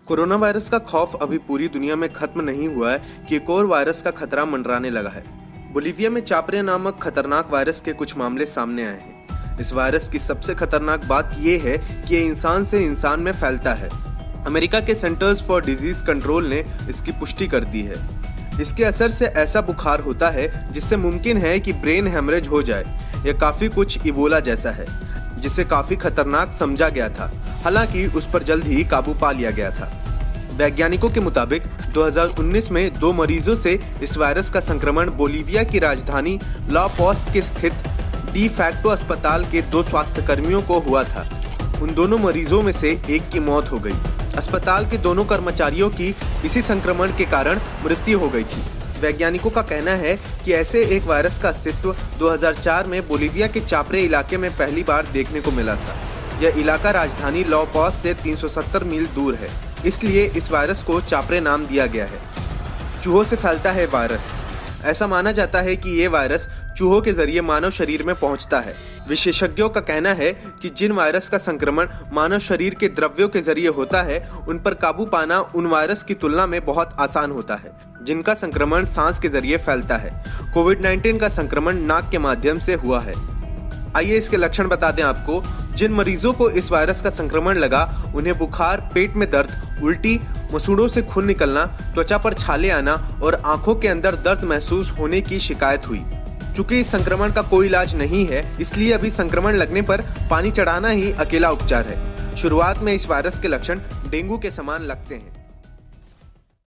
Corona virus का खौफ अभी पूरी दुनिया में खत्म नहीं हुआ है कि एक और वायरस का खतरा मंडराने लगा है। बोलीविया में चापरे नामक खतरनाक वायरस के कुछ मामले सामने आए हैं। इस वायरस की सबसे खतरनाक बात यह है कि ये इंसान से इंसान में फैलता है। अमेरिका के सेंटर्स फॉर डिजीज कंट्रोल ने इसकी पुष्टि कर दी है। इसके असर से ऐसा बुखार होता है जिससे मुमकिन है कि ब्रेन हेमरेज हो जाए। यह काफी कुछ इबोला जैसा है, जिसे काफी खतरनाक समझा गया था। हालांकि उस पर जल्द ही काबू पा लिया गया था। वैज्ञानिकों के मुताबिक 2019 में 2 मरीजों से इस वायरस का संक्रमण बोलीविया की राजधानी ला पॉस के स्थित डी फैक्टो अस्पताल के 2 स्वास्थ्यकर्मियों को हुआ था। उन दोनों मरीजों में से एक की मौत हो गई। अस्पताल के दोनों कर्मचारियों की इसी संक्रमण के कारण मृत्यु हो गई थी। वैज्ञानिकों का कहना है कि ऐसे एक वायरस का अस्तित्व 2004 में बोलीविया के चापरे इलाके में पहली बार देखने को मिला था। यह इलाका राजधानी ला पॉस से 370 मील दूर है, इसलिए इस वायरस को चापरे नाम दिया गया है। चूहों से फैलता है वायरस। ऐसा माना जाता है कि ये वायरस चूहों के जरिए मानव शरीर में पहुंचता है। विशेषज्ञों का कहना है कि जिन वायरस का संक्रमण मानव शरीर के द्रव्यों के जरिए होता है, उन पर काबू पाना उन वायरस की तुलना में बहुत आसान होता है जिनका संक्रमण सांस के जरिए फैलता है। कोविड-19 का संक्रमण नाक के माध्यम से हुआ है। आइए इसके लक्षण बता दें आपको। जिन मरीजों को इस वायरस का संक्रमण लगा, उन्हें बुखार, पेट में दर्द, उल्टी, मसूड़ों से खून निकलना, त्वचा पर छाले आना और आंखों के अंदर दर्द महसूस होने की शिकायत हुई। चूंकि इस संक्रमण का कोई इलाज नहीं है, इसलिए अभी संक्रमण लगने पर पानी चढ़ाना ही अकेला उपचार है। शुरुआत में इस वायरस के लक्षण डेंगू के समान लगते हैं।